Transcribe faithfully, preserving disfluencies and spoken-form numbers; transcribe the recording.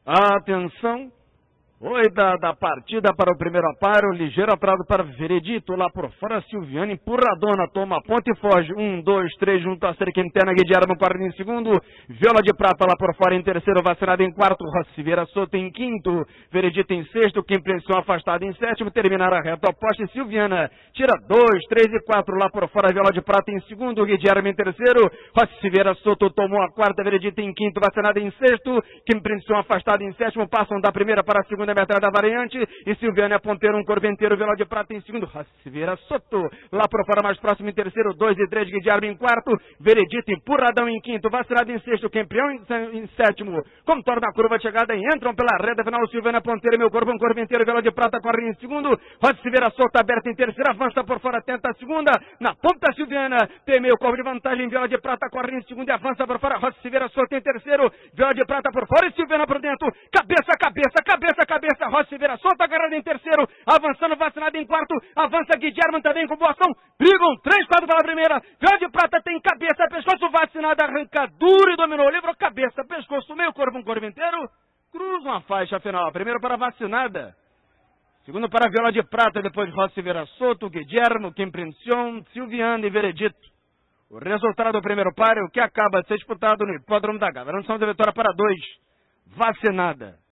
Atenção, oi da, da partida para o primeiro aparo, ligeiro atraso para Veredito, lá por fora Silviane, empurradona, toma ponta e foge, um, dois, três, junto a cerca interna, Guilherme no quarto em segundo, Viola de Prata lá por fora em terceiro, Vacinada em quarto, Rociveira Soto em quinto, Veredito em sexto, Kim Prensão afastado em sétimo, terminar a reta oposta e Silviana, tira dois, três e quatro lá por fora, Viola de Prata em segundo, Guilherme em terceiro, Rociveira Soto tomou a quarta, Veredito em quinto, Vacinada em sexto, Kim Prensão afastado em sétimo, passam da primeira para a segunda metade da variante, e Silviana é ponteiro, um corventeiro, Viola de Prata em segundo, Rociveira Soto, lá por fora mais próximo em terceiro, dois e três, Guilherme em quarto, Veredito empurradão em quinto, Vacilado em sexto, campeão em, em sétimo, contorna a curva de chegada e entram pela reta final, Silviana é ponteiro, meu corpo um corventeiro, Viola de Prata corre em segundo, Rociveira Soto aberta em terceiro, avança por fora, tenta a segunda, na ponta Silviana, tem meio corpo de vantagem, Viola de Prata corre em segundo e avança por fora, Rociveira Soto em terceiro, Viola de Prata por fora e Silviana por dentro, cabeça, cabeça, cabeça, cabeça, Rociveira Soto agarrado em terceiro, avançando Vacinado em quarto, avança Guilherme também com boa ação, brigam, três, quatro pela primeira, Viola de Prata tem cabeça, pescoço, Vacinado, arranca duro e dominou, livrou cabeça, pescoço, meio corpo, um corventeiro, cruza uma faixa final, primeiro para Vacinada, segundo para Viola de Prata, depois Rociveira Soto, Guilherme, Kim Prensão, Silviana e Veredito. O resultado do primeiro páreo que acaba de ser disputado no Hipódromo da Gávea. Lançamos a vitória para dois, Vacinada.